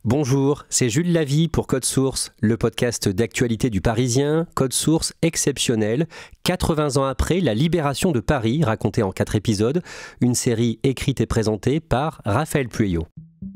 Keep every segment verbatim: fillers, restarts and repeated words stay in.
Bonjour, c'est Jules Lavie pour Code Source, le podcast d'actualité du Parisien. Code Source exceptionnel, quatre-vingts ans après la libération de Paris, racontée en quatre épisodes, une série écrite et présentée par Raphaël Pueyo.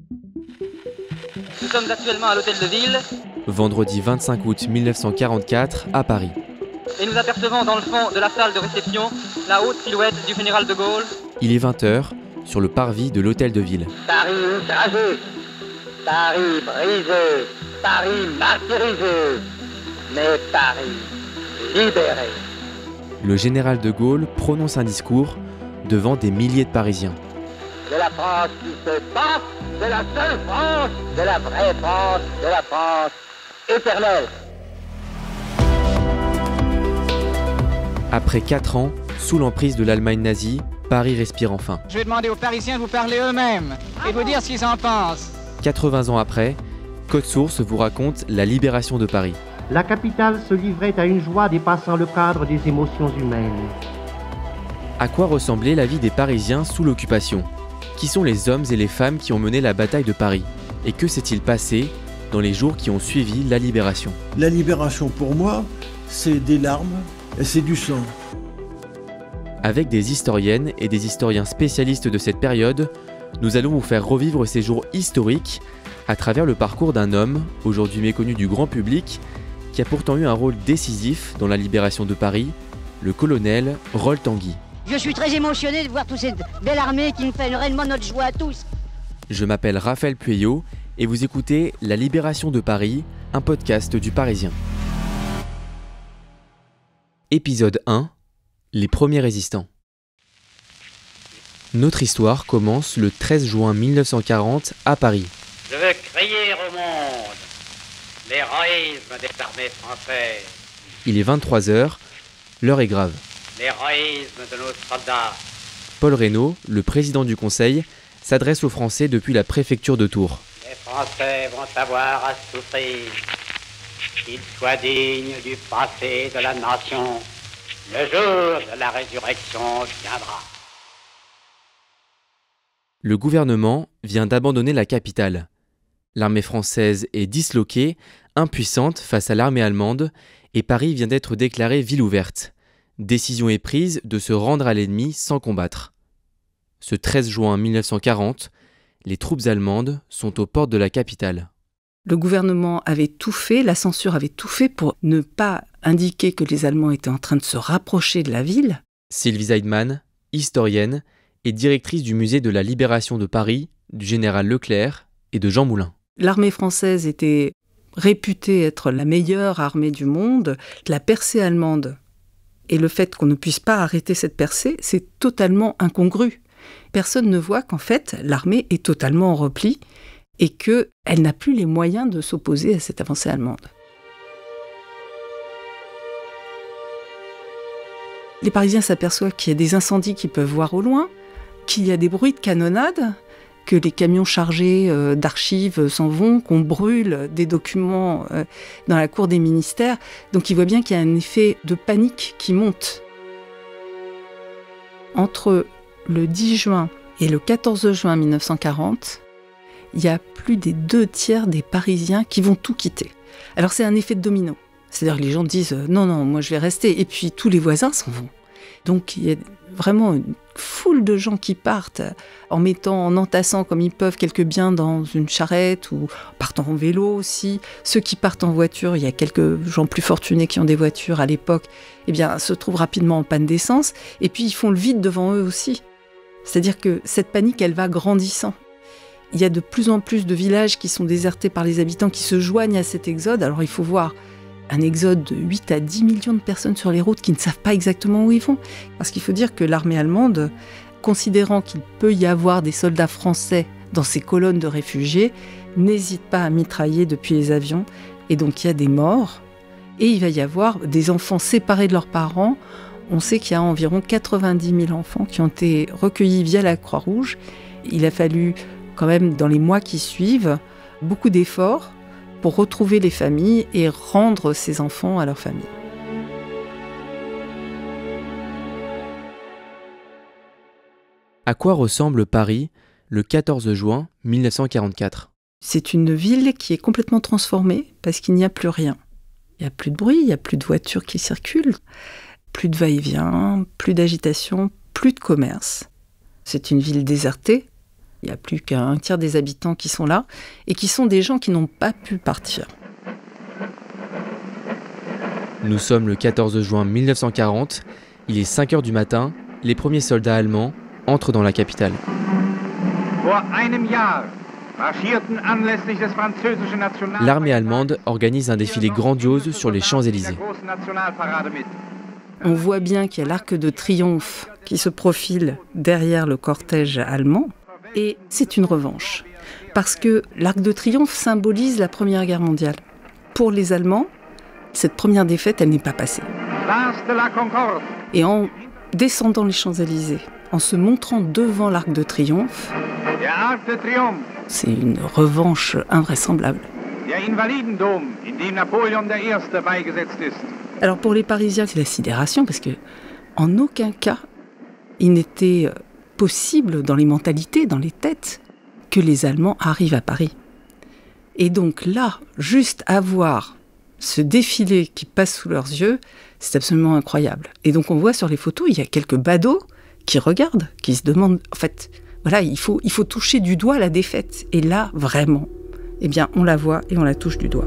Nous sommes actuellement à l'hôtel de ville. Vendredi vingt-cinq août mille neuf cent quarante-quatre, à Paris. Et nous apercevons dans le fond de la salle de réception la haute silhouette du général de Gaulle. Il est vingt heures, sur le parvis de l'hôtel de ville. Paris outragé, Paris brisé, Paris martyrisé, mais Paris libéré. Le général de Gaulle prononce un discours devant des milliers de Parisiens. De la France qui se bat, de la seule France, de la vraie France, de la France éternelle. Après quatre ans, sous l'emprise de l'Allemagne nazie, Paris respire enfin. Je vais demander aux Parisiens de vous parler eux-mêmes et de vous dire ce qu'ils en pensent. quatre-vingts ans après, Code Source vous raconte la libération de Paris. La capitale se livrait à une joie dépassant le cadre des émotions humaines. À quoi ressemblait la vie des Parisiens sous l'occupation ? Qui sont les hommes et les femmes qui ont mené la bataille de Paris ? Et que s'est-il passé dans les jours qui ont suivi la libération ? La libération pour moi, c'est des larmes et c'est du sang. Avec des historiennes et des historiens spécialistes de cette période, nous allons vous faire revivre ces jours historiques à travers le parcours d'un homme, aujourd'hui méconnu du grand public, qui a pourtant eu un rôle décisif dans la libération de Paris, le colonel Rolh Tanguy. Je suis très émotionné de voir toute cette belle armée qui nous fait réellement notre joie à tous. Je m'appelle Raphaël Pueyo et vous écoutez La Libération de Paris, un podcast du Parisien. Épisode un. Les premiers résistants. Notre histoire commence le treize juin mille neuf cent quarante à Paris. Je veux crier au monde l'héroïsme des armées françaises, Il est vingt-trois heures, l'heure est grave. l'héroïsme de nos soldats. Paul Reynaud, le président du Conseil, s'adresse aux Français depuis la préfecture de Tours. Les Français vont avoir à souffrir, qu'ils soient dignes du passé de la nation. Le jour de la résurrection viendra. Le gouvernement vient d'abandonner la capitale. L'armée française est disloquée, impuissante face à l'armée allemande, et Paris vient d'être déclarée ville ouverte. Décision est prise de se rendre à l'ennemi sans combattre. Ce treize juin mille neuf cent quarante, les troupes allemandes sont aux portes de la capitale. Le gouvernement avait tout fait, la censure avait tout fait pour ne pas indiquer que les Allemands étaient en train de se rapprocher de la ville. Sylvie Zeidman, historienne, et directrice du musée de la Libération de Paris, du général Leclerc et de Jean Moulin. L'armée française était réputée être la meilleure armée du monde. La percée allemande et le fait qu'on ne puisse pas arrêter cette percée, c'est totalement incongru. Personne ne voit qu'en fait, l'armée est totalement en repli et qu'elle n'a plus les moyens de s'opposer à cette avancée allemande. Les Parisiens s'aperçoivent qu'il y a des incendies qu'ils peuvent voir au loin, qu'il y a des bruits de canonnade, que les camions chargés euh, d'archives s'en vont, qu'on brûle des documents euh, dans la cour des ministères. Donc ils voient bien qu'il y a un effet de panique qui monte. Entre le dix juin et le quatorze juin mille neuf cent quarante, il y a plus des deux tiers des Parisiens qui vont tout quitter. Alors c'est un effet de domino. C'est-à-dire que les gens disent « non, non, moi je vais rester ». Et puis tous les voisins s'en vont. Donc il y a vraiment une foule de gens qui partent en mettant, en entassant comme ils peuvent quelques biens dans une charrette ou partant en vélo aussi. Ceux qui partent en voiture, il y a quelques gens plus fortunés qui ont des voitures à l'époque, eh bien, se trouvent rapidement en panne d'essence. Et puis ils font le vide devant eux aussi. C'est-à-dire que cette panique, elle va grandissant. Il y a de plus en plus de villages qui sont désertés par les habitants qui se joignent à cet exode. Alors il faut voir un exode de huit à dix millions de personnes sur les routes qui ne savent pas exactement où ils vont. Parce qu'il faut dire que l'armée allemande, considérant qu'il peut y avoir des soldats français dans ces colonnes de réfugiés, n'hésite pas à mitrailler depuis les avions. Et donc il y a des morts. Et il va y avoir des enfants séparés de leurs parents. On sait qu'il y a environ quatre-vingt-dix mille enfants qui ont été recueillis via la Croix-Rouge. Il a fallu quand même, dans les mois qui suivent, beaucoup d'efforts pour retrouver les familles et rendre ces enfants à leurs familles. À quoi ressemble Paris le quatorze juin mille neuf cent quarante-quatre ? C'est une ville qui est complètement transformée parce qu'il n'y a plus rien. Il n'y a plus de bruit, il n'y a plus de voitures qui circulent, plus de va-et-vient, plus d'agitation, plus de commerce. C'est une ville désertée. Il n'y a plus qu'un tiers des habitants qui sont là et qui sont des gens qui n'ont pas pu partir. Nous sommes le quatorze juin mille neuf cent quarante. Il est cinq heures du matin. Les premiers soldats allemands entrent dans la capitale. L'armée allemande organise un défilé grandiose sur les Champs-Élysées. On voit bien qu'il y a l'arc de triomphe qui se profile derrière le cortège allemand. Et c'est une revanche. Parce que l'arc de triomphe symbolise la Première Guerre mondiale. Pour les Allemands, cette première défaite, elle n'est pas passée. Et en descendant les Champs-Élysées, en se montrant devant l'arc de triomphe, c'est une revanche invraisemblable. Alors pour les Parisiens, c'est la sidération, parce que en aucun cas, il n'était possible dans les mentalités, dans les têtes, que les Allemands arrivent à Paris. Et donc là, juste avoir ce défilé qui passe sous leurs yeux, c'est absolument incroyable. Et donc on voit sur les photos, il y a quelques badauds qui regardent, qui se demandent, en fait, voilà, il faut, il faut toucher du doigt la défaite. Et là, vraiment, eh bien, on la voit et on la touche du doigt.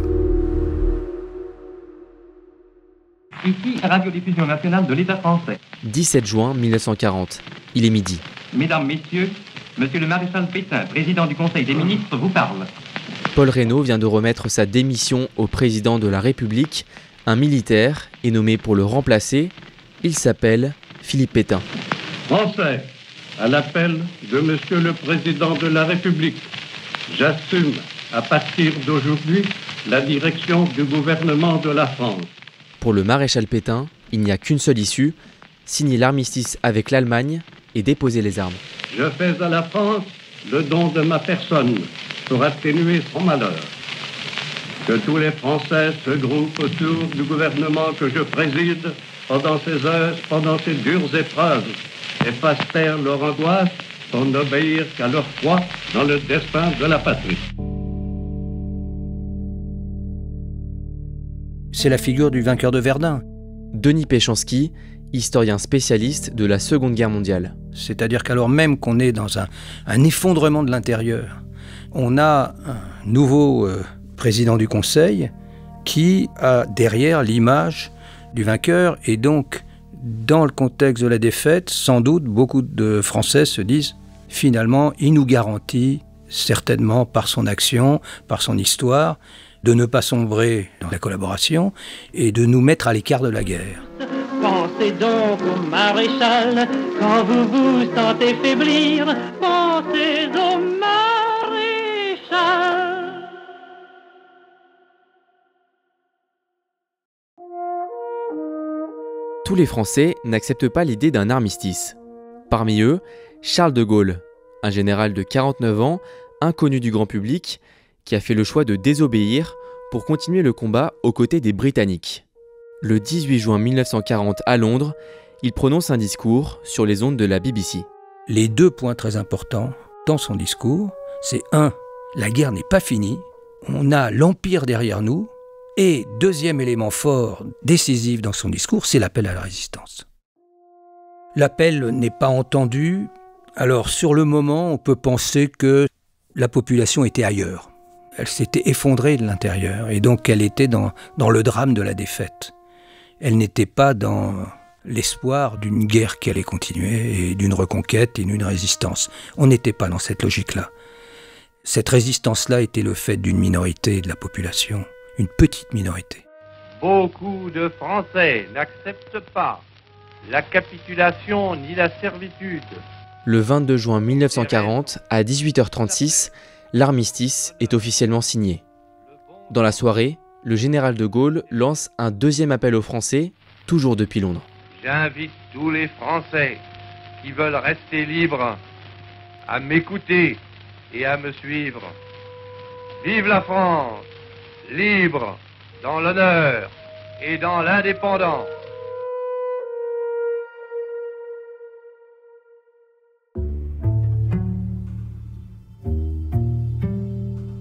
Ici, Radiodiffusion nationale de l'État français. dix-sept juin mille neuf cent quarante, il est midi. Mesdames, Messieurs, Monsieur le maréchal Pétain, président du Conseil des ministres, vous parle. Paul Reynaud vient de remettre sa démission au président de la République. Un militaire est nommé pour le remplacer. Il s'appelle Philippe Pétain. Français, à l'appel de Monsieur le Président de la République, j'assume à partir d'aujourd'hui la direction du gouvernement de la France. Pour le maréchal Pétain, il n'y a qu'une seule issue, signer l'armistice avec l'Allemagne et déposer les armes. Je fais à la France le don de ma personne pour atténuer son malheur. Que tous les Français se groupent autour du gouvernement que je préside pendant ces heures, pendant ces dures épreuves, et fassent taire leur angoisse pour n'obéir qu'à leur foi dans le destin de la patrie. C'est la figure du vainqueur de Verdun. Denis Péchanski, historien spécialiste de la Seconde Guerre mondiale. C'est-à-dire qu'alors même qu'on est dans un, un effondrement de l'intérieur, on a un nouveau euh, président du Conseil qui a derrière l'image du vainqueur. Et donc, dans le contexte de la défaite, sans doute, beaucoup de Français se disent, finalement, il nous garantit, certainement par son action, par son histoire, de ne pas sombrer dans la collaboration et de nous mettre à l'écart de la guerre. Pensez donc au maréchal, quand vous vous sentez faiblir, pensez au maréchal. Tous les Français n'acceptent pas l'idée d'un armistice. Parmi eux, Charles de Gaulle, un général de quarante-neuf ans, inconnu du grand public, qui a fait le choix de désobéir pour continuer le combat aux côtés des Britanniques. Le dix-huit juin mille neuf cent quarante à Londres, il prononce un discours sur les ondes de la B B C. Les deux points très importants dans son discours, c'est un, la guerre n'est pas finie, on a l'Empire derrière nous, et deuxième élément fort, décisif dans son discours, c'est l'appel à la résistance. L'appel n'est pas entendu, alors sur le moment, on peut penser que la population était ailleurs. Elle s'était effondrée de l'intérieur, et donc elle était dans, dans le drame de la défaite. Elle n'était pas dans l'espoir d'une guerre qui allait continuer, et d'une reconquête et d'une résistance. On n'était pas dans cette logique-là. Cette résistance-là était le fait d'une minorité de la population, une petite minorité. Beaucoup de Français n'acceptent pas la capitulation ni la servitude. Le vingt-deux juin mille neuf cent quarante, à dix-huit heures trente-six, l'armistice est officiellement signé. Dans la soirée, le général de Gaulle lance un deuxième appel aux Français, toujours depuis Londres. J'invite tous les Français qui veulent rester libres à m'écouter et à me suivre. Vive la France, libre dans l'honneur et dans l'indépendance.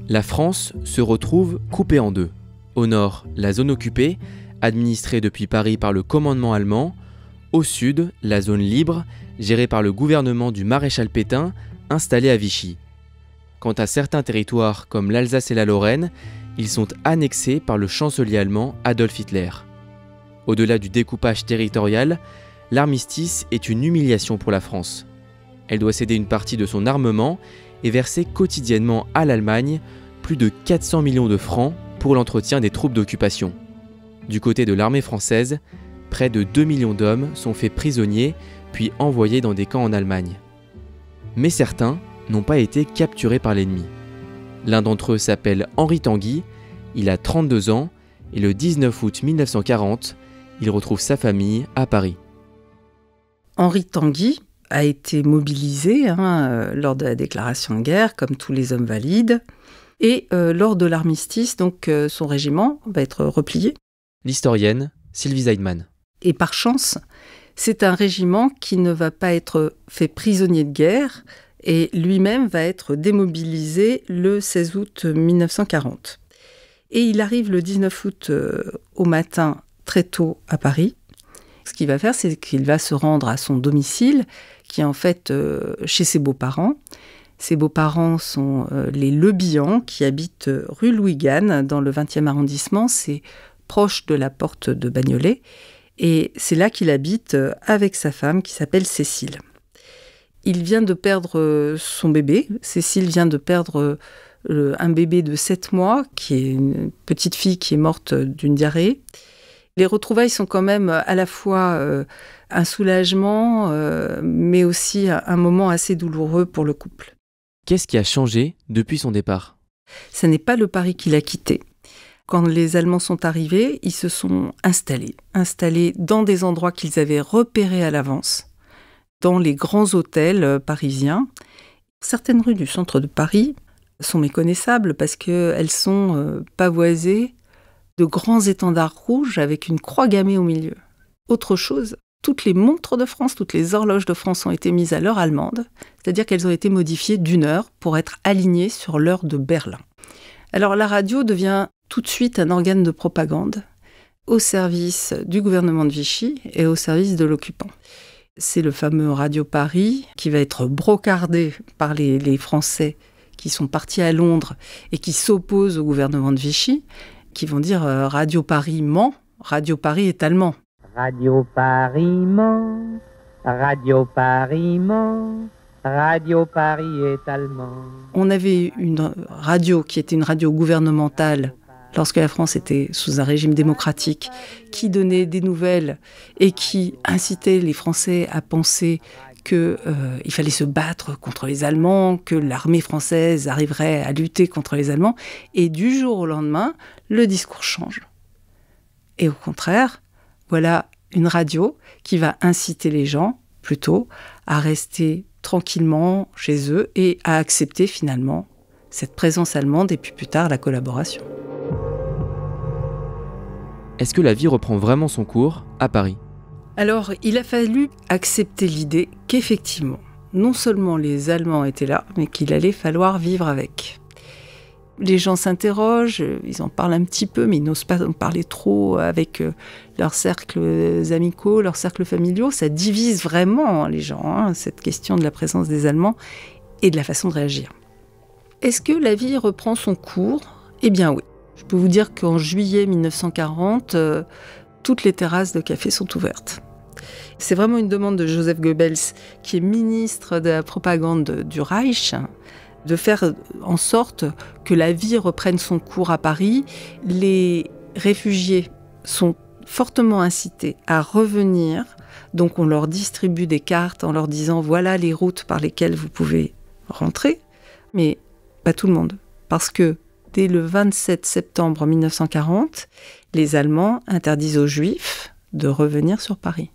La France se retrouve coupée en deux. Au nord, la zone occupée, administrée depuis Paris par le commandement allemand. Au sud, la zone libre, gérée par le gouvernement du maréchal Pétain, installé à Vichy. Quant à certains territoires comme l'Alsace et la Lorraine, ils sont annexés par le chancelier allemand Adolf Hitler. Au-delà du découpage territorial, l'armistice est une humiliation pour la France. Elle doit céder une partie de son armement et verser quotidiennement à l'Allemagne plus de quatre cents millions de francs pour l'entretien des troupes d'occupation. Du côté de l'armée française, près de deux millions d'hommes sont faits prisonniers puis envoyés dans des camps en Allemagne. Mais certains n'ont pas été capturés par l'ennemi. L'un d'entre eux s'appelle Henri Tanguy, il a trente-deux ans et le dix-neuf août mille neuf cent quarante, il retrouve sa famille à Paris. Henri Tanguy a été mobilisé hein, euh, lors de la déclaration de guerre, comme tous les hommes valides. Et euh, lors de l'armistice, donc, euh, son régiment va être replié. L'historienne Sylvie Zeidman. Et par chance, c'est un régiment qui ne va pas être fait prisonnier de guerre et lui-même va être démobilisé le seize août mille neuf cent quarante. Et il arrive le dix-neuf août euh, au matin, très tôt, à Paris. Ce qu'il va faire, c'est qu'il va se rendre à son domicile, qui est en fait euh, chez ses beaux-parents. Ses beaux-parents sont euh, les Le Bihan, qui habitent euh, rue Louis-Gagne, dans le vingtième arrondissement. C'est proche de la porte de Bagnolet. Et c'est là qu'il habite euh, avec sa femme, qui s'appelle Cécile. Il vient de perdre euh, son bébé. Cécile vient de perdre euh, le, un bébé de sept mois, qui est une petite fille qui est morte d'une diarrhée. Les retrouvailles sont quand même à la fois euh, un soulagement, euh, mais aussi un moment assez douloureux pour le couple. Qu'est-ce qui a changé depuis son départ ? Ce n'est pas le Paris qu'il a quitté. Quand les Allemands sont arrivés, ils se sont installés, installés dans des endroits qu'ils avaient repérés à l'avance, dans les grands hôtels parisiens. Certaines rues du centre de Paris sont méconnaissables parce qu'elles sont euh, pavoisées de grands étendards rouges avec une croix gammée au milieu. Autre chose, toutes les montres de France, toutes les horloges de France ont été mises à l'heure allemande, c'est-à-dire qu'elles ont été modifiées d'une heure pour être alignées sur l'heure de Berlin. Alors la radio devient tout de suite un organe de propagande au service du gouvernement de Vichy et au service de l'occupant. C'est le fameux Radio Paris qui va être brocardé par les, les Français qui sont partis à Londres et qui s'opposent au gouvernement de Vichy, qui vont dire euh, Radio Paris ment, Radio Paris est allemand. Radio Paris ment, Radio Paris ment, Radio Paris est allemand. On avait une radio qui était une radio gouvernementale lorsque la France était sous un régime démocratique, qui donnait des nouvelles et qui incitait les Français à penser qu'il euh, fallait se battre contre les Allemands, que l'armée française arriverait à lutter contre les Allemands. Et du jour au lendemain, le discours change. Et au contraire, voilà une radio qui va inciter les gens, plutôt, à rester tranquillement chez eux et à accepter finalement cette présence allemande et puis plus tard la collaboration. Est-ce que la vie reprend vraiment son cours à Paris ? Alors, il a fallu accepter l'idée qu'effectivement, non seulement les Allemands étaient là, mais qu'il allait falloir vivre avec. Les gens s'interrogent, ils en parlent un petit peu, mais ils n'osent pas en parler trop avec leurs cercles amicaux, leurs cercles familiaux. Ça divise vraiment les gens, hein, cette question de la présence des Allemands et de la façon de réagir. Est-ce que la vie reprend son cours ? Eh bien oui. Je peux vous dire qu'en juillet mille neuf cent quarante, euh, toutes les terrasses de café sont ouvertes. C'est vraiment une demande de Joseph Goebbels, qui est ministre de la propagande du Reich, de faire en sorte que la vie reprenne son cours à Paris. Les réfugiés sont fortement incités à revenir, donc on leur distribue des cartes en leur disant « voilà les routes par lesquelles vous pouvez rentrer », mais pas tout le monde, parce que dès le vingt-sept septembre mille neuf cent quarante, les Allemands interdisent aux Juifs de revenir sur Paris.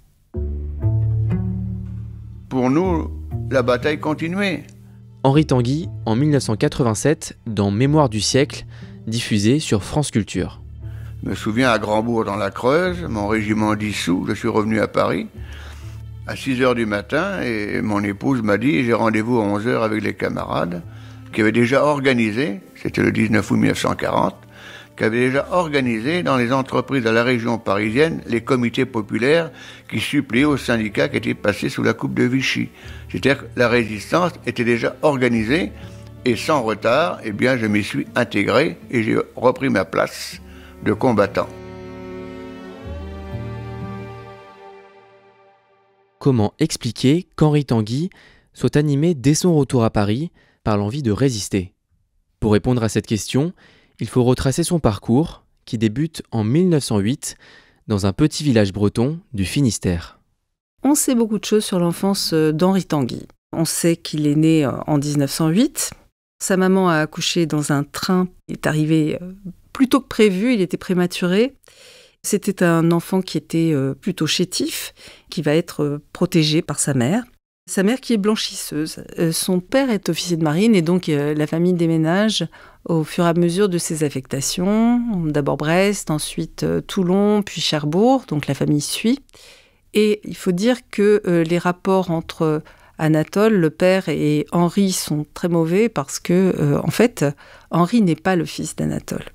Pour nous, la bataille continuait. Henri Tanguy, en mille neuf cent quatre-vingt-sept, dans Mémoire du siècle, diffusé sur France Culture. Je me souviens, à Grandbourg, dans la Creuse, mon régiment dissous, je suis revenu à Paris à six heures du matin et mon épouse m'a dit « j'ai rendez-vous à onze heures avec les camarades ». qui avait déjà organisé, c'était le dix-neuf août mille neuf cent quarante, qui avait déjà organisé dans les entreprises de la région parisienne les comités populaires qui suppléaient aux syndicats qui étaient passés sous la coupe de Vichy. C'est-à-dire que la résistance était déjà organisée et sans retard, eh bien, je m'y suis intégré et j'ai repris ma place de combattant. Comment expliquer qu'Henri Tanguy soit animé dès son retour à Paris par l'envie de résister ? Pour répondre à cette question, il faut retracer son parcours, qui débute en mille neuf cent huit, dans un petit village breton du Finistère. On sait beaucoup de choses sur l'enfance d'Henri Tanguy. On sait qu'il est né en dix-neuf cent huit. Sa maman a accouché dans un train. Il est arrivé plus tôt que prévu, il était prématuré. C'était un enfant qui était plutôt chétif, qui va être protégé par sa mère. Sa mère qui est blanchisseuse. Son père est officier de marine et donc la famille déménage au fur et à mesure de ses affectations. D'abord Brest, ensuite Toulon, puis Cherbourg, donc la famille suit. Et il faut dire que les rapports entre Anatole, le père, et Henri sont très mauvais parce que, en fait, Henri n'est pas le fils d'Anatole.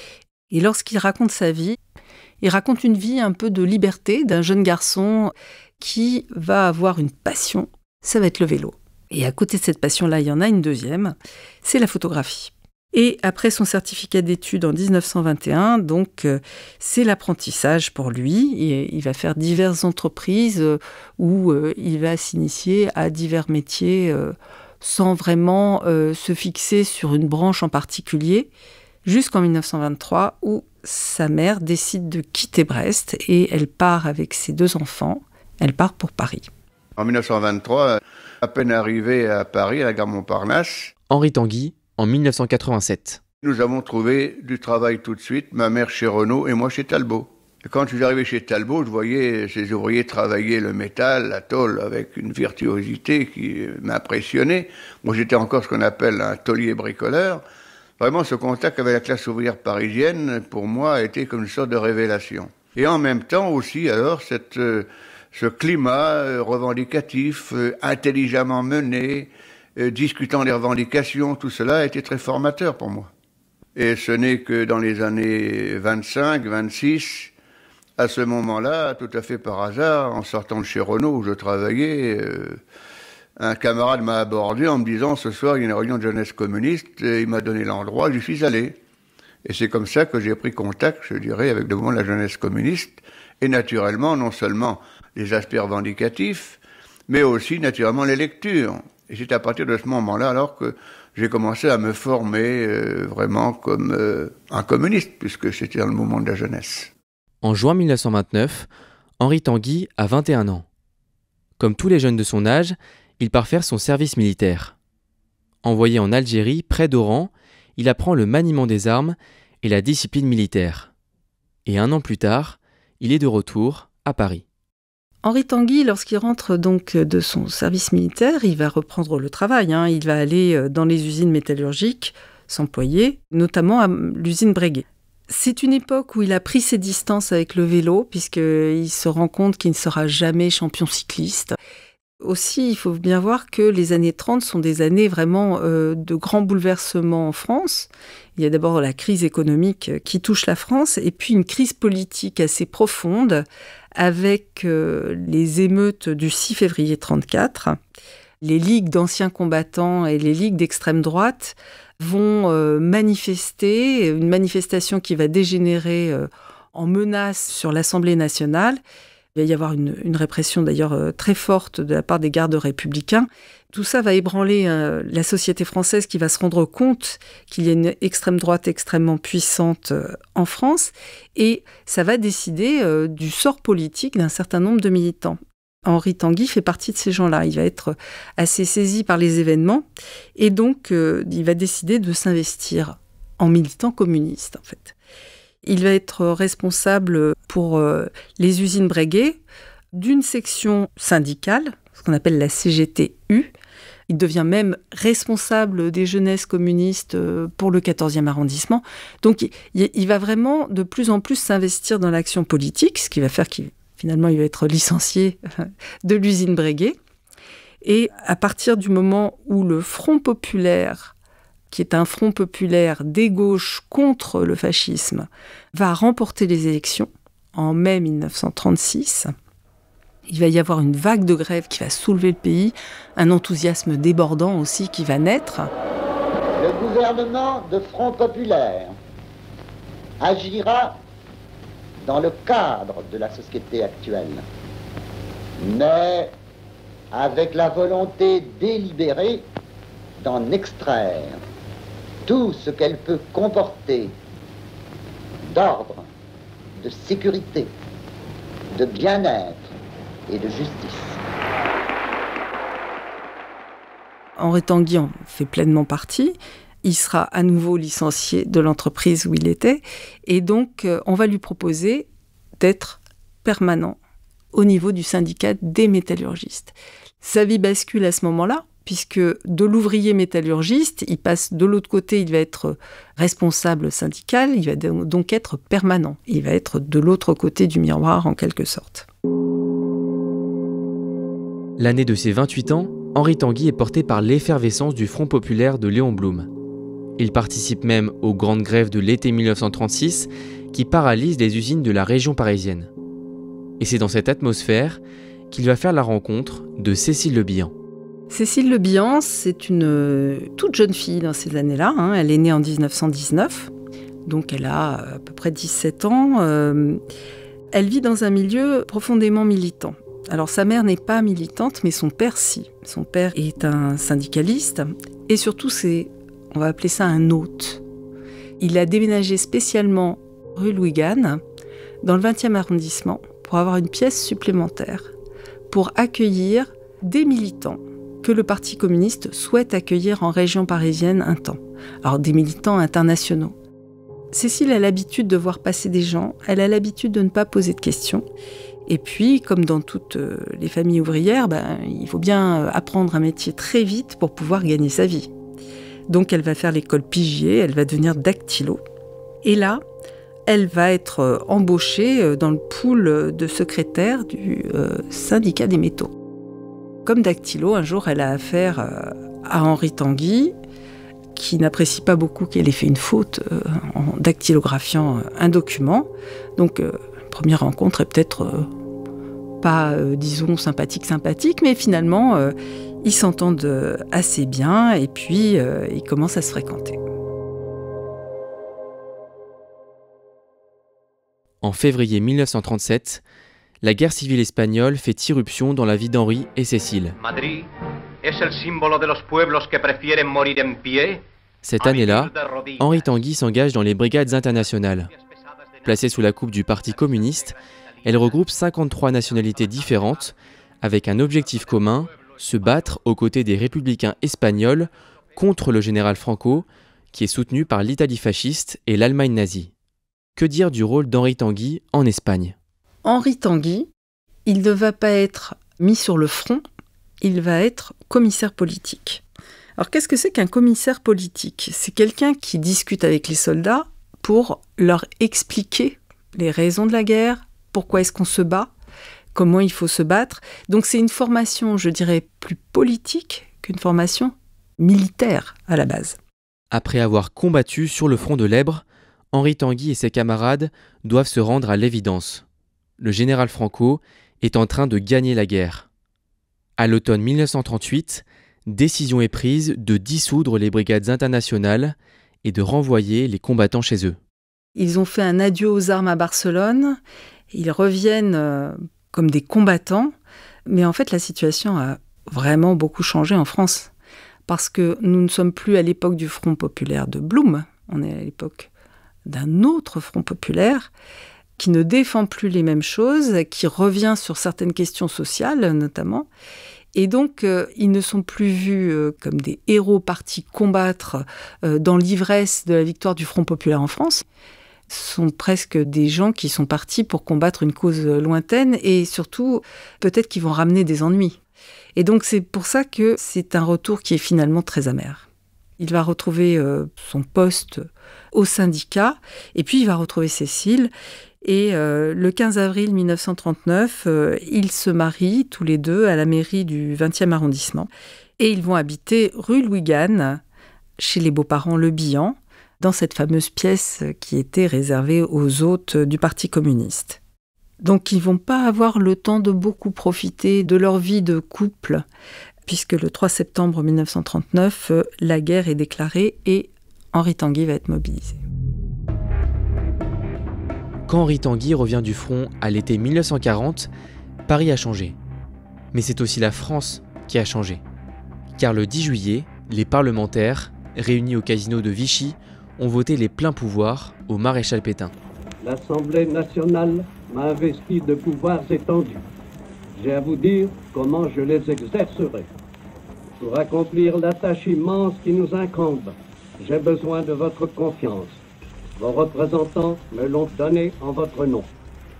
Et lorsqu'il raconte sa vie, il raconte une vie un peu de liberté d'un jeune garçon qui va avoir une passion, ça va être le vélo. Et à côté de cette passion-là, il y en a une deuxième, c'est la photographie. Et après son certificat d'études en dix-neuf cent vingt et un, donc euh, c'est l'apprentissage pour lui. Et il va faire diverses entreprises euh, où euh, il va s'initier à divers métiers euh, sans vraiment euh, se fixer sur une branche en particulier, jusqu'en mille neuf cent vingt-trois où sa mère décide de quitter Brest et elle part avec ses deux enfants. Elle part pour Paris. En mille neuf cent vingt-trois, à peine arrivé à Paris, à la gare Montparnasse, Henri Tanguy, en mille neuf cent quatre-vingt-sept. Nous avons trouvé du travail tout de suite, ma mère chez Renault et moi chez Talbot. Et quand je suis arrivé chez Talbot, je voyais ces ouvriers travailler le métal, la tôle, avec une virtuosité qui m'impressionnait. Moi, j'étais encore ce qu'on appelle un tôlier bricoleur. Vraiment, ce contact avec la classe ouvrière parisienne, pour moi, a été comme une sorte de révélation. Et en même temps aussi, alors, cette, euh, ce climat euh, revendicatif, euh, intelligemment mené, euh, discutant des revendications, tout cela a été très formateur pour moi. Et ce n'est que dans les années vingt-cinq, vingt-six, à ce moment-là, tout à fait par hasard, en sortant de chez Renault où je travaillais, euh, un camarade m'a abordé en me disant « Ce soir, il y a une réunion de jeunesse communiste » et il m'a donné l'endroit, j'y suis allé. Et c'est comme ça que j'ai pris contact, je dirais, avec le mouvement de la jeunesse communiste, et naturellement, non seulement les aspects revendicatifs, mais aussi, naturellement, les lectures. Et c'est à partir de ce moment-là, alors que j'ai commencé à me former euh, vraiment comme euh, un communiste, puisque c'était dans le mouvement de la jeunesse. En juin mille neuf cent vingt-neuf, Henri Tanguy a vingt et un ans. Comme tous les jeunes de son âge, il part faire son service militaire. Envoyé en Algérie, près d'Oran, il apprend le maniement des armes et la discipline militaire. Et un an plus tard, il est de retour à Paris. Henri Tanguy, lorsqu'il rentre donc de son service militaire, il va reprendre le travail. Hein. Il va aller dans les usines métallurgiques, s'employer, notamment à l'usine Breguet. C'est une époque où il a pris ses distances avec le vélo, puisqu'il se rend compte qu'il ne sera jamais champion cycliste. Aussi, il faut bien voir que les années trente sont des années vraiment euh, de grands bouleversements en France. Il y a d'abord la crise économique qui touche la France et puis une crise politique assez profonde avec euh, les émeutes du six février trente-quatre. Les ligues d'anciens combattants et les ligues d'extrême droite vont euh, manifester, une manifestation qui va dégénérer euh, en menace sur l'Assemblée nationale. Il va y avoir une, une répression d'ailleurs euh, très forte de la part des gardes républicains. Tout ça va ébranler euh, la société française qui va se rendre compte qu'il y a une extrême droite extrêmement puissante euh, en France et ça va décider euh, du sort politique d'un certain nombre de militants. Henri Tanguy fait partie de ces gens-là. Il va être assez saisi par les événements et donc euh, il va décider de s'investir en militant communiste en fait. Il va être responsable pour euh, les usines Breguet d'une section syndicale, ce qu'on appelle la C G T U. Il devient même responsable des jeunesses communistes pour le quatorzième arrondissement. Donc il, il va vraiment de plus en plus s'investir dans l'action politique, ce qui va faire qu'il finalement il va être licencié de l'usine Breguet. Et à partir du moment où le Front populaire qui est un front populaire des gauches contre le fascisme, va remporter les élections en mai mille neuf cent trente-six. Il va y avoir une vague de grève qui va soulever le pays, un enthousiasme débordant aussi qui va naître. Le gouvernement de Front populaire agira dans le cadre de la société actuelle, mais avec la volonté délibérée d'en extraire tout ce qu'elle peut comporter d'ordre, de sécurité, de bien-être et de justice. Henri Tanguy en fait pleinement partie. Il sera à nouveau licencié de l'entreprise où il était. Et donc, on va lui proposer d'être permanent au niveau du syndicat des métallurgistes. Sa vie bascule à ce moment-là, puisque de l'ouvrier métallurgiste, il passe de l'autre côté, il va être responsable syndical, il va donc être permanent. Il va être de l'autre côté du miroir, en quelque sorte. L'année de ses vingt-huit ans, Henri Tanguy est porté par l'effervescence du Front populaire de Léon Blum. Il participe même aux grandes grèves de l'été mille neuf cent trente-six qui paralysent les usines de la région parisienne. Et c'est dans cette atmosphère qu'il va faire la rencontre de Cécile Le Bihan. Cécile Le Bihan, c'est une euh, toute jeune fille dans ces années-là. Hein. Elle est née en dix-neuf cent dix-neuf, donc elle a à peu près dix-sept ans. Euh, elle vit dans un milieu profondément militant. Alors sa mère n'est pas militante, mais son père si. Son père est un syndicaliste et surtout c'est, on va appeler ça un hôte. Il a déménagé spécialement rue Louis-Gagne, dans le vingtième arrondissement, pour avoir une pièce supplémentaire, pour accueillir des militants que le Parti communiste souhaite accueillir en région parisienne un temps. Alors des militants internationaux. Cécile a l'habitude de voir passer des gens, elle a l'habitude de ne pas poser de questions. Et puis, comme dans toutes les familles ouvrières, ben, il faut bien apprendre un métier très vite pour pouvoir gagner sa vie. Donc elle va faire l'école Pigier, elle va devenir dactylo. Et là, elle va être embauchée dans le pool de secrétaire du euh, syndicat des métaux. Comme dactylo, un jour, elle a affaire à Henri Tanguy, qui n'apprécie pas beaucoup qu'elle ait fait une faute euh, en dactylographiant un document. Donc, euh, première rencontre est peut-être euh, pas, euh, disons, sympathique, sympathique, mais finalement, euh, ils s'entendent euh, assez bien et puis euh, ils commencent à se fréquenter. En février mille neuf cent trente-sept, la guerre civile espagnole fait irruption dans la vie d'Henri et Cécile. Madrid es el símbolo de los pueblos que prefieren morir en pie. Cette année-là, Henri Tanguy s'engage dans les brigades internationales. Placée sous la coupe du Parti communiste, elle regroupe cinquante-trois nationalités différentes, avec un objectif commun, se battre aux côtés des républicains espagnols contre le général Franco, qui est soutenu par l'Italie fasciste et l'Allemagne nazie. Que dire du rôle d'Henri Tanguy en Espagne ? Henri Tanguy, il ne va pas être mis sur le front, il va être commissaire politique. Alors qu'est-ce que c'est qu'un commissaire politique ? C'est quelqu'un qui discute avec les soldats pour leur expliquer les raisons de la guerre, pourquoi est-ce qu'on se bat, comment il faut se battre. Donc c'est une formation, je dirais, plus politique qu'une formation militaire à la base. Après avoir combattu sur le front de l'Èbre, Henri Tanguy et ses camarades doivent se rendre à l'évidence. Le général Franco est en train de gagner la guerre. À l'automne mille neuf cent trente-huit, décision est prise de dissoudre les brigades internationales et de renvoyer les combattants chez eux. Ils ont fait un adieu aux armes à Barcelone, ils reviennent euh, comme des combattants, mais en fait la situation a vraiment beaucoup changé en France, parce que nous ne sommes plus à l'époque du Front populaire de Blum, on est à l'époque d'un autre Front populaire, qui ne défend plus les mêmes choses, qui revient sur certaines questions sociales notamment. Et donc, euh, ils ne sont plus vus euh, comme des héros partis combattre euh, dans l'ivresse de la victoire du Front populaire en France. Ce sont presque des gens qui sont partis pour combattre une cause lointaine et surtout, peut-être qu'ils vont ramener des ennuis. Et donc, c'est pour ça que c'est un retour qui est finalement très amer. Il va retrouver euh, son poste au syndicat et puis il va retrouver Cécile. Et euh, le quinze avril mille neuf cent trente-neuf, euh, ils se marient tous les deux à la mairie du vingtième arrondissement. Et ils vont habiter rue Louis-Gagne, chez les beaux-parents Le Bihan, dans cette fameuse pièce qui était réservée aux hôtes du Parti communiste. Donc ils ne vont pas avoir le temps de beaucoup profiter de leur vie de couple, puisque le trois septembre mille neuf cent trente-neuf, la guerre est déclarée et Henri Tanguy va être mobilisé. Quand Henri Tanguy revient du front à l'été mille neuf cent quarante, Paris a changé. Mais c'est aussi la France qui a changé. Car le dix juillet, les parlementaires, réunis au casino de Vichy, ont voté les pleins pouvoirs au maréchal Pétain. L'Assemblée nationale m'a investi de pouvoirs étendus. J'ai à vous dire comment je les exercerai. Pour accomplir la tâche immense qui nous incombe, j'ai besoin de votre confiance. Vos représentants me l'ont donné en votre nom.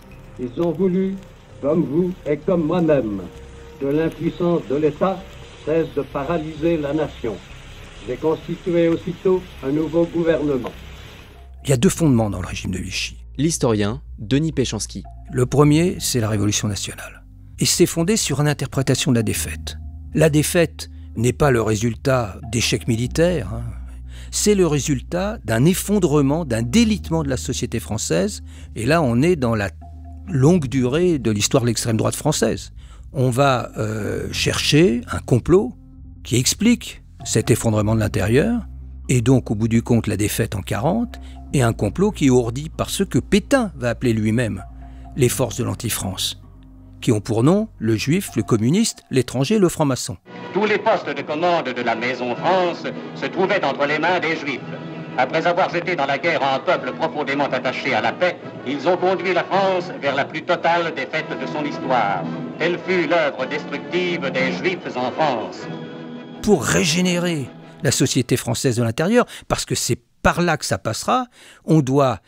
Ils ont voulu, comme vous et comme moi-même, que l'impuissance de l'État cesse de paralyser la nation. J'ai constitué aussitôt un nouveau gouvernement. Il y a deux fondements dans le régime de Vichy. L'historien Denis Péchanski. Le premier, c'est la Révolution nationale. Et c'est fondé sur une interprétation de la défaite. La défaite n'est pas le résultat d'échecs militaires, hein. C'est le résultat d'un effondrement, d'un délitement de la société française. Et là, on est dans la longue durée de l'histoire de l'extrême droite française. On va euh, chercher un complot qui explique cet effondrement de l'intérieur, et donc au bout du compte la défaite en quarante, et un complot qui est ourdi par ce que Pétain va appeler lui-même les forces de l'anti-France, qui ont pour nom le juif, le communiste, l'étranger, le franc-maçon. Tous les postes de commande de la Maison France se trouvaient entre les mains des Juifs. Après avoir jeté dans la guerre un peuple profondément attaché à la paix, ils ont conduit la France vers la plus totale défaite de son histoire. Telle fut l'œuvre destructive des Juifs en France. Pour régénérer la société française de l'intérieur, parce que c'est par là que ça passera, on doit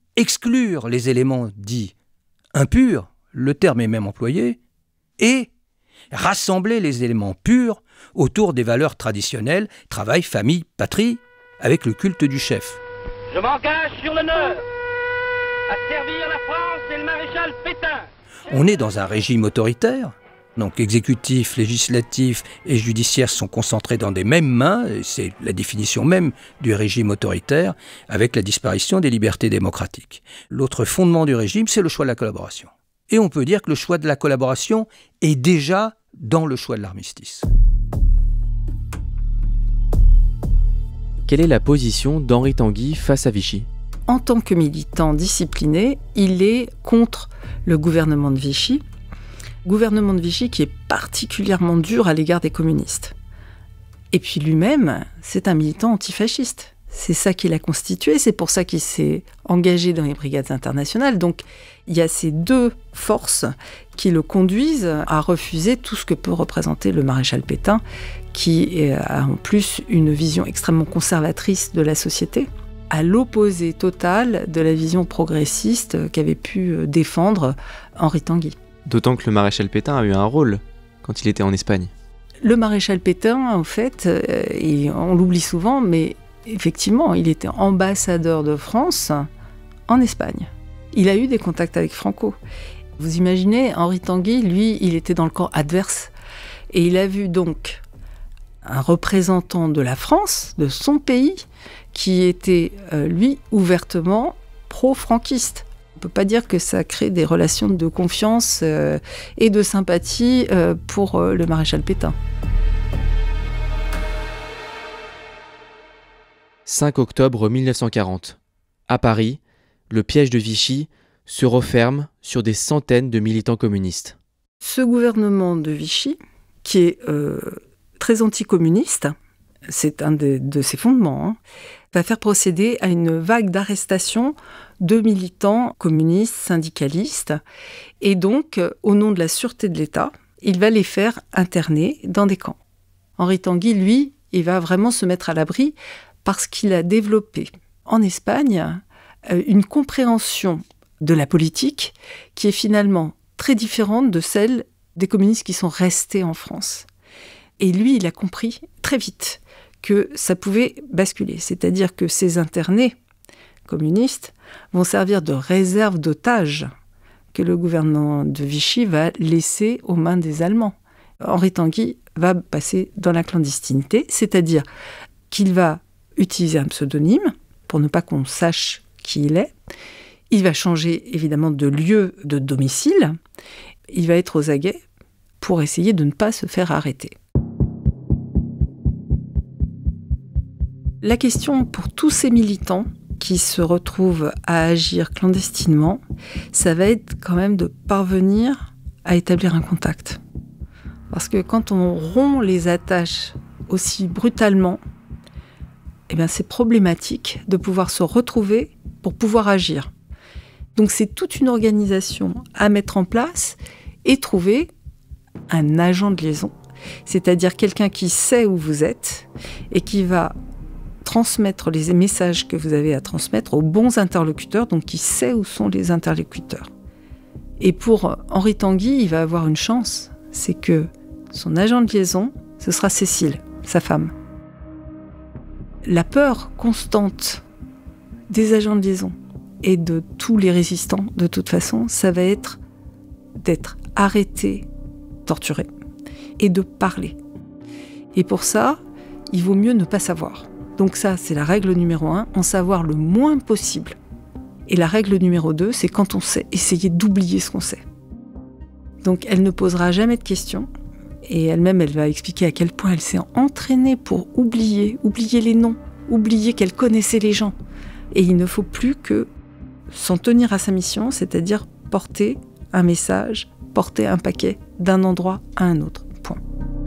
exclure les éléments dits impurs, le terme est même employé, et rassembler les éléments purs autour des valeurs traditionnelles, travail, famille, patrie, avec le culte du chef. Je m'engage sur l'honneur à servir la France et le maréchal Pétain. On est dans un régime autoritaire, donc exécutif, législatif et judiciaire sont concentrés dans des mêmes mains, et c'est la définition même du régime autoritaire, avec la disparition des libertés démocratiques. L'autre fondement du régime, c'est le choix de la collaboration. Et on peut dire que le choix de la collaboration est déjà dans le choix de l'armistice. Quelle est la position d'Henri Tanguy face à Vichy ? En tant que militant discipliné, il est contre le gouvernement de Vichy, gouvernement de Vichy qui est particulièrement dur à l'égard des communistes. Et puis lui-même, c'est un militant antifasciste. C'est ça qu'il a constitué, c'est pour ça qu'il s'est engagé dans les brigades internationales. Donc il y a ces deux forces qui le conduisent à refuser tout ce que peut représenter le maréchal Pétain, qui a en plus une vision extrêmement conservatrice de la société, à l'opposé total de la vision progressiste qu'avait pu défendre Henri Tanguy. D'autant que le maréchal Pétain a eu un rôle quand il était en Espagne. Le maréchal Pétain, en fait, et on l'oublie souvent, mais effectivement, il était ambassadeur de France en Espagne. Il a eu des contacts avec Franco. Vous imaginez, Henri Tanguy, lui, il était dans le camp adverse. Et il a vu donc un représentant de la France, de son pays, qui était, euh, lui, ouvertement pro-franquiste. On ne peut pas dire que ça crée des relations de confiance euh, et de sympathie euh, pour euh, le maréchal Pétain. cinq octobre mille neuf cent quarante. À Paris, le piège de Vichy se referme sur des centaines de militants communistes. Ce gouvernement de Vichy, qui est euh, très anticommuniste, c'est un de, de ses fondements, hein, va faire procéder à une vague d'arrestations de militants communistes, syndicalistes. Et donc, au nom de la sûreté de l'État, il va les faire interner dans des camps. Henri Tanguy, lui, il va vraiment se mettre à l'abri parce qu'il a développé en Espagne une compréhension de la politique qui est finalement très différente de celle des communistes qui sont restés en France. Et lui, il a compris très vite que ça pouvait basculer. C'est-à-dire que ces internés communistes vont servir de réserve d'otages que le gouvernement de Vichy va laisser aux mains des Allemands. Henri Tanguy va passer dans la clandestinité, c'est-à-dire qu'il va utiliser un pseudonyme pour ne pas qu'on sache qui il est. Il va changer évidemment de lieu de domicile. Il va être aux aguets pour essayer de ne pas se faire arrêter. La question pour tous ces militants qui se retrouvent à agir clandestinement, ça va être quand même de parvenir à établir un contact. Parce que quand on rompt les attaches aussi brutalement, eh bien c'est problématique de pouvoir se retrouver pour pouvoir agir. Donc c'est toute une organisation à mettre en place et trouver un agent de liaison, c'est-à-dire quelqu'un qui sait où vous êtes et qui va transmettre les messages que vous avez à transmettre aux bons interlocuteurs, donc qui sait où sont les interlocuteurs. Et pour Henri Tanguy, il va avoir une chance, c'est que son agent de liaison, ce sera Cécile, sa femme. La peur constante des agents de liaison et de tous les résistants, de toute façon, ça va être d'être arrêté, torturé, et de parler. Et pour ça, il vaut mieux ne pas savoir. Donc ça, c'est la règle numéro un, en savoir le moins possible. Et la règle numéro deux, c'est quand on sait, essayer d'oublier ce qu'on sait. Donc elle ne posera jamais de questions, et elle-même, elle va expliquer à quel point elle s'est entraînée pour oublier, oublier les noms, oublier qu'elle connaissait les gens. Et il ne faut plus que s'en tenir à sa mission, c'est-à-dire porter un message, porter un paquet d'un endroit à un autre. Point.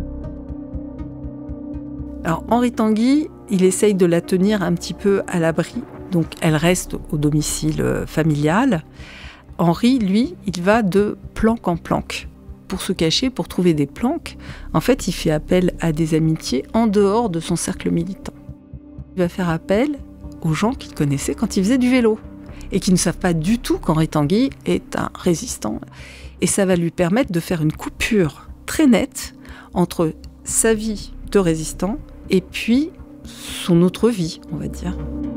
Alors Henri Tanguy, il essaye de la tenir un petit peu à l'abri, donc elle reste au domicile familial. Henri, lui, il va de planque en planque. Pour se cacher, pour trouver des planques, en fait, il fait appel à des amitiés en dehors de son cercle militant. Il va faire appel aux gens qu'il connaissait quand il faisait du vélo et qui ne savent pas du tout qu'Henri Tanguy est un résistant. Et ça va lui permettre de faire une coupure très nette entre sa vie de résistant et puis son autre vie, on va dire.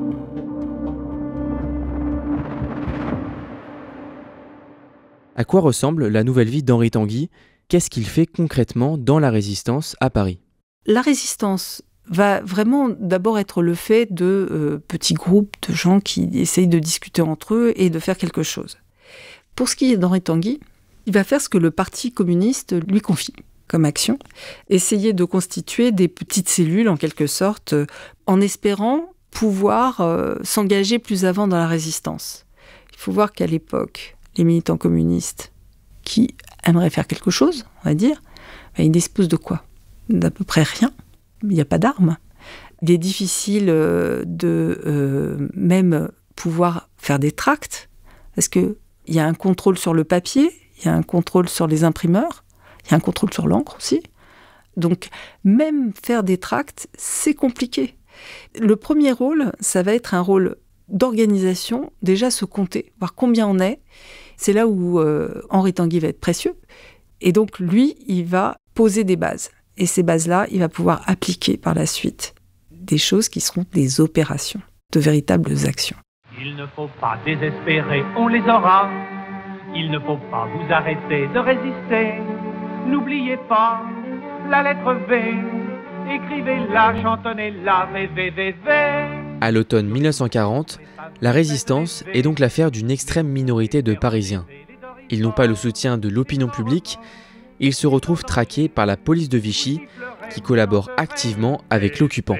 À quoi ressemble la nouvelle vie d'Henri Tanguy ? Qu'est-ce qu'il fait concrètement dans la résistance à Paris ? La résistance va vraiment d'abord être le fait de euh, petits groupes de gens qui essayent de discuter entre eux et de faire quelque chose. Pour ce qui est d'Henri Tanguy, il va faire ce que le Parti communiste lui confie comme action, essayer de constituer des petites cellules en quelque sorte, euh, en espérant pouvoir euh, s'engager plus avant dans la résistance. Il faut voir qu'à l'époque, les militants communistes qui aimeraient faire quelque chose, on va dire, ben ils disposent de quoi ? D'à peu près rien. Il n'y a pas d'armes. Il est difficile de euh, même pouvoir faire des tracts, parce qu'il y a un contrôle sur le papier, il y a un contrôle sur les imprimeurs, il y a un contrôle sur l'encre aussi. Donc, même faire des tracts, c'est compliqué. Le premier rôle, ça va être un rôle d'organisation, déjà se compter, voir combien on est. C'est là où euh, Henri Tanguy va être précieux. Et donc, lui, il va poser des bases. Et ces bases-là, il va pouvoir appliquer par la suite des choses qui seront des opérations, de véritables actions. Il ne faut pas désespérer, on les aura. Il ne faut pas vous arrêter de résister. N'oubliez pas la lettre V. Écrivez-la, chantonnez-la, V, V, V, V. À l'automne mille neuf cent quarante, la résistance est donc l'affaire d'une extrême minorité de Parisiens. Ils n'ont pas le soutien de l'opinion publique. Ils se retrouvent traqués par la police de Vichy, qui collabore activement avec l'occupant.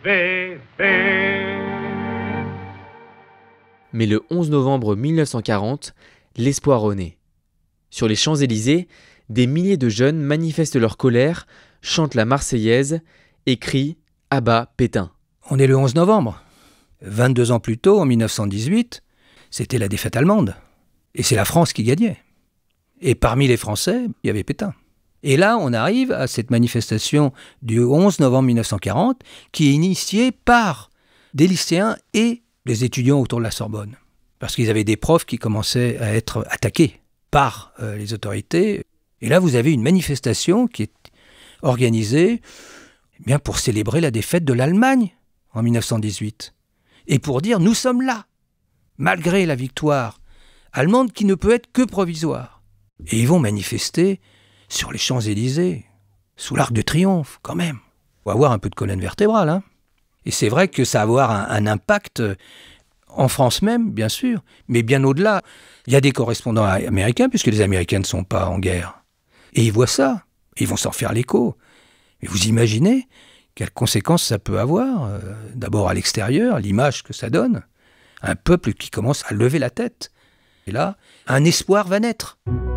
Mais le onze novembre mille neuf cent quarante, l'espoir renaît. Sur les Champs-Élysées, des milliers de jeunes manifestent leur colère, chantent la Marseillaise et crient « À bas Pétain ». On est le onze novembre. vingt-deux ans plus tôt, en mille neuf cent dix-huit, c'était la défaite allemande. Et c'est la France qui gagnait. Et parmi les Français, il y avait Pétain. Et là, on arrive à cette manifestation du onze novembre mille neuf cent quarante qui est initiée par des lycéens et des étudiants autour de la Sorbonne. Parce qu'ils avaient des profs qui commençaient à être attaqués par euh, les autorités. Et là, vous avez une manifestation qui est organisée eh bien, pour célébrer la défaite de l'Allemagne en mille neuf cent dix-huit. Et pour dire, nous sommes là, malgré la victoire allemande qui ne peut être que provisoire. Et ils vont manifester sur les Champs-Élysées, sous l'Arc de Triomphe, quand même. Il faut avoir un peu de colonne vertébrale, hein. Et c'est vrai que ça va avoir un, un impact en France même, bien sûr, mais bien au-delà. Il y a des correspondants américains, puisque les Américains ne sont pas en guerre. Et ils voient ça, ils vont s'en faire l'écho. Et vous imaginez quelles conséquences ça peut avoir, euh, d'abord à l'extérieur, l'image que ça donne. Un peuple qui commence à lever la tête. Et là, un espoir va naître.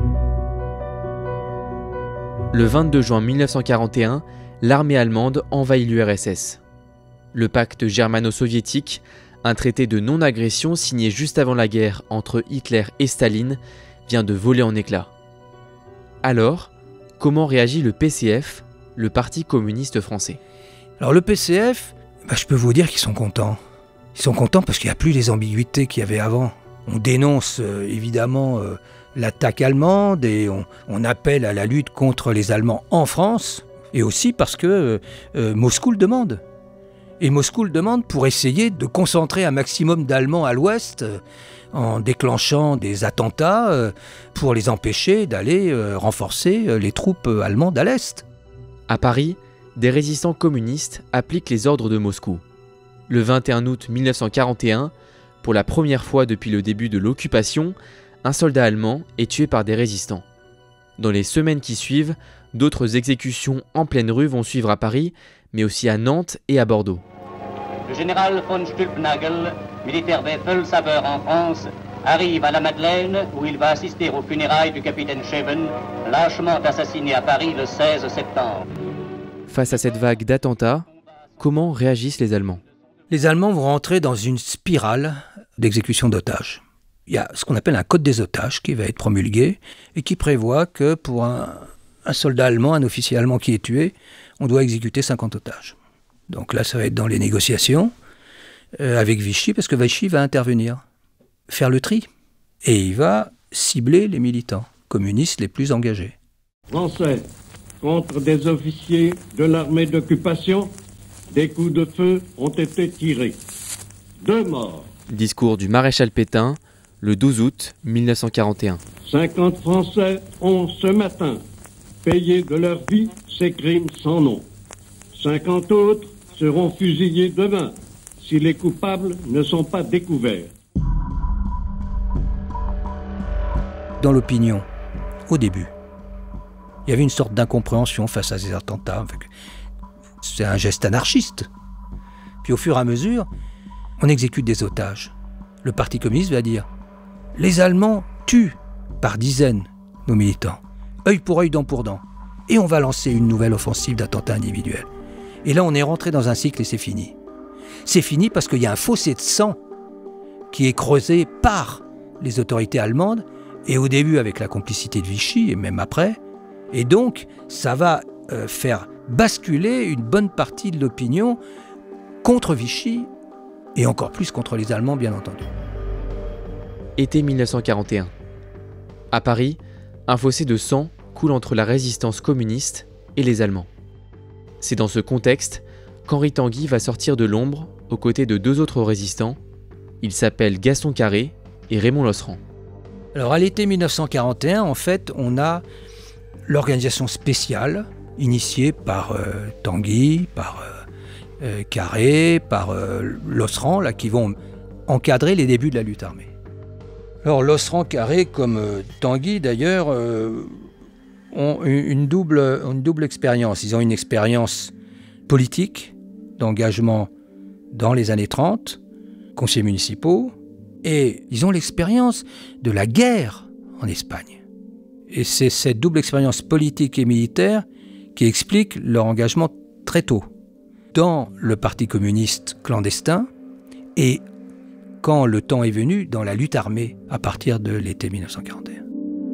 Le vingt-deux juin mille neuf cent quarante et un, l'armée allemande envahit l'U R S S. Le pacte germano-soviétique, un traité de non-agression signé juste avant la guerre entre Hitler et Staline, vient de voler en éclats. Alors, comment réagit le P C F, le Parti communiste français ? Alors le P C F, bah, je peux vous dire qu'ils sont contents. Ils sont contents parce qu'il n'y a plus les ambiguïtés qu'il y avait avant. On dénonce euh, évidemment euh, l'attaque allemande et on, on appelle à la lutte contre les Allemands en France, et aussi parce que euh, Moscou le demande. Et Moscou le demande pour essayer de concentrer un maximum d'Allemands à l'ouest euh, en déclenchant des attentats euh, pour les empêcher d'aller euh, renforcer euh, les troupes allemandes à l'est. À Paris, des résistants communistes appliquent les ordres de Moscou. Le vingt et un août mille neuf cent quarante et un, pour la première fois depuis le début de l'occupation, un soldat allemand est tué par des résistants. Dans les semaines qui suivent, d'autres exécutions en pleine rue vont suivre à Paris, mais aussi à Nantes et à Bordeaux. Le général von Stülpnagel, militaire des Felsabeurs en France, arrive à la Madeleine où il va assister aux funérailles du capitaine Scheven, lâchement assassiné à Paris le seize septembre. Face à cette vague d'attentats, comment réagissent les Allemands ? Les Allemands vont rentrer dans une spirale d'exécution d'otages. Il y a ce qu'on appelle un code des otages qui va être promulgué et qui prévoit que pour un, un soldat allemand, un officier allemand qui est tué, on doit exécuter cinquante otages. Donc là, ça va être dans les négociations euh, avec Vichy, parce que Vichy va intervenir, faire le tri. Et il va cibler les militants communistes les plus engagés. Français, contre des officiers de l'armée d'occupation, des coups de feu ont été tirés. Deux morts. Discours du maréchal Pétain, le douze août mille neuf cent quarante et un. cinquante Français ont ce matin payé de leur vie ces crimes sans nom. cinquante autres seront fusillés demain si les coupables ne sont pas découverts. Dans l'opinion, au début, il y avait une sorte d'incompréhension face à ces attentats. C'est un geste anarchiste. Puis au fur et à mesure, on exécute des otages. Le Parti communiste va dire « Les Allemands tuent par dizaines nos militants, œil pour œil, dent pour dent. Et on va lancer une nouvelle offensive d'attentats individuels. » Et là, on est rentré dans un cycle et c'est fini. C'est fini parce qu'il y a un fossé de sang qui est creusé par les autorités allemandes, et au début avec la complicité de Vichy, et même après. Et donc, ça va euh, faire basculer une bonne partie de l'opinion contre Vichy, et encore plus contre les Allemands, bien entendu. Été mille neuf cent quarante et un. À Paris, un fossé de sang coule entre la résistance communiste et les Allemands. C'est dans ce contexte qu'Henri Tanguy va sortir de l'ombre aux côtés de deux autres résistants. Ils s'appellent Gaston Carré et Raymond Losserand. Alors à l'été mille neuf cent quarante et un, en fait, on a l'organisation spéciale initiée par euh, Tanguy, par euh, euh, Carré, par euh, Losserand, là, qui vont encadrer les débuts de la lutte armée. Alors Losserand, Carré, comme euh, Tanguy d'ailleurs, euh, ont une double, une double expérience. Ils ont une expérience politique, d'engagement dans les années trente, conseillers municipaux, et ils ont l'expérience de la guerre en Espagne. Et c'est cette double expérience politique et militaire qui explique leur engagement très tôt dans le Parti communiste clandestin et, quand le temps est venu, dans la lutte armée à partir de l'été mille neuf cent quarante et un.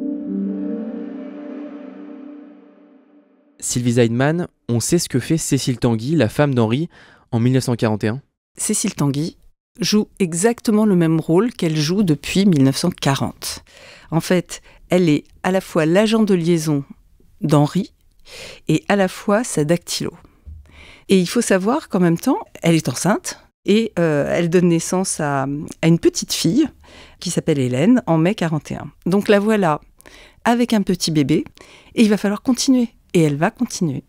Sylvie Zeidman, on sait ce que fait Cécile Tanguy, la femme d'Henri, en mille neuf cent quarante et un. Cécile Tanguy joue exactement le même rôle qu'elle joue depuis mille neuf cent quarante. En fait, elle est à la fois l'agent de liaison d'Henri et à la fois sa dactylo. Et il faut savoir qu'en même temps, elle est enceinte et euh, elle donne naissance à, à une petite fille qui s'appelle Hélène en mai quarante et un. Donc la voilà avec un petit bébé et il va falloir continuer. Et elle va continuer.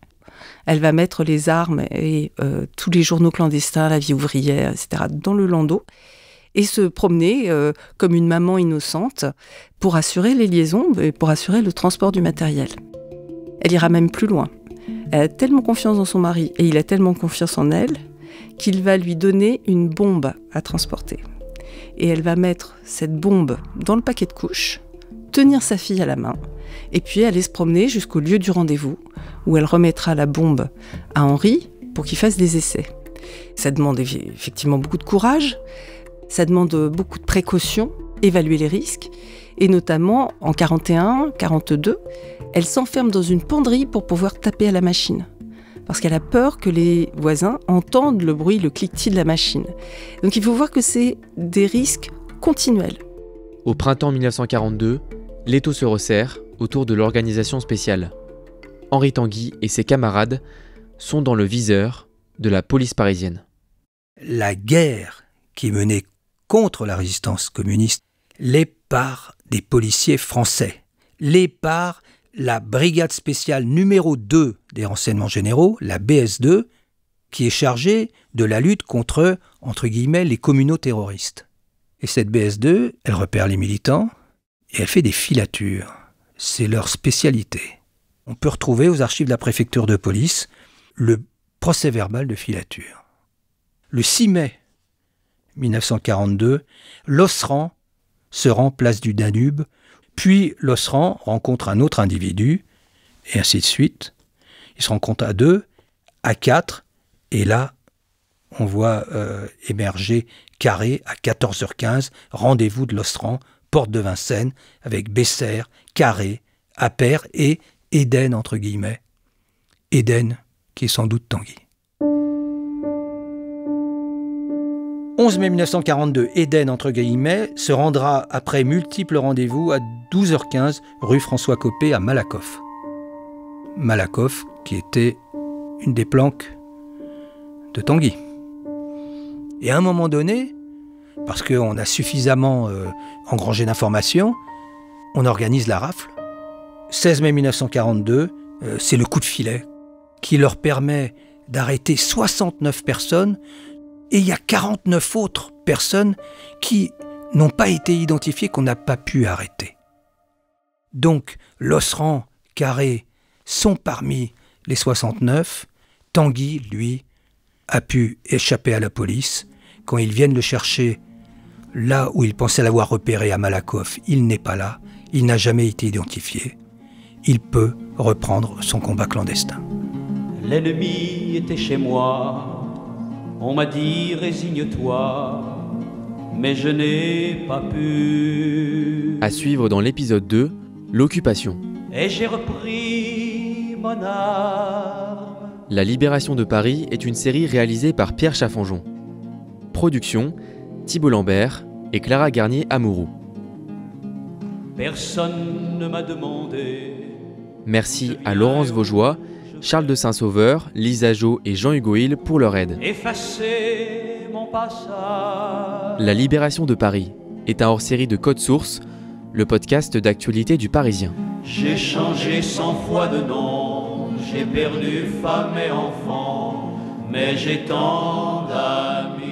elle va mettre les armes et euh, tous les journaux clandestins, la vie ouvrière, et cetera, dans le landau, et se promener euh, comme une maman innocente pour assurer les liaisons et pour assurer le transport du matériel. Elle ira même plus loin. Elle a tellement confiance dans son mari et il a tellement confiance en elle qu'il va lui donner une bombe à transporter. Et elle va mettre cette bombe dans le paquet de couches, tenir sa fille à la main, et puis aller se promener jusqu'au lieu du rendez-vous, où elle remettra la bombe à Henri pour qu'il fasse des essais. Ça demande effectivement beaucoup de courage, ça demande beaucoup de précautions, évaluer les risques, et notamment en quarante et un, quarante-deux, elle s'enferme dans une penderie pour pouvoir taper à la machine. Parce qu'elle a peur que les voisins entendent le bruit, le cliquetis de la machine. Donc il faut voir que c'est des risques continuels. Au printemps mille neuf cent quarante-deux, l'étau se resserre autour de l'organisation spéciale. Henri Tanguy et ses camarades sont dans le viseur de la police parisienne. La guerre qui est menée contre la résistance communiste l'est par des policiers français, l'est par la brigade spéciale numéro deux des renseignements généraux, la B S deux, qui est chargée de la lutte contre, entre guillemets, les communaux terroristes. Et cette B S deux, elle repère les militants et elle fait des filatures. C'est leur spécialité. On peut retrouver aux archives de la préfecture de police le procès-verbal de filature. Le six mai mille neuf cent quarante-deux, l'Osran se rend place du Danube, puis l'Osran rencontre un autre individu, et ainsi de suite. Ils se rencontrent à deux, à quatre, et là, on voit euh, émerger Carré à quatorze heures quinze, rendez-vous de l'Osran, porte de Vincennes, avec Bessert, Carré, Appert et Éden, entre guillemets. Éden, qui est sans doute Tanguy. onze mai mille neuf cent quarante-deux, Éden, entre guillemets, se rendra après multiples rendez-vous à douze heures quinze, rue François Copé à Malakoff. Malakoff, qui était une des planques de Tanguy. Et à un moment donné, parce qu'on a suffisamment euh, engrangé d'informations, on organise la rafle. seize mai mille neuf cent quarante-deux, euh, c'est le coup de filet qui leur permet d'arrêter soixante-neuf personnes. Et il y a quarante-neuf autres personnes qui n'ont pas été identifiées, qu'on n'a pas pu arrêter. Donc, l'Osran, Carré sont parmi les soixante-neuf. Tanguy, lui, a pu échapper à la police. Quand ils viennent le chercher là où ils pensaient l'avoir repéré à Malakoff, il n'est pas là. Il n'a jamais été identifié. Il peut reprendre son combat clandestin. L'ennemi était chez moi. On m'a dit résigne-toi, mais je n'ai pas pu. À suivre dans l'épisode deux, l'occupation. Et j'ai repris mon arme. La libération de Paris est une série réalisée par Pierre Chaffanjon. Production, Thibault Lambert et Clara Garnier-Amouroux. Personne ne m'a demandé. Merci à Laurence Vaugeois, Charles de Saint-Sauveur, Lisa Jo et Jean-Hugo Hill pour leur aide. Effacer mon passage. La libération de Paris est un hors-série de Code Source, le podcast d'actualité du Parisien. J'ai changé cent fois de nom, j'ai perdu femme et enfant, mais j'ai tant d'amis.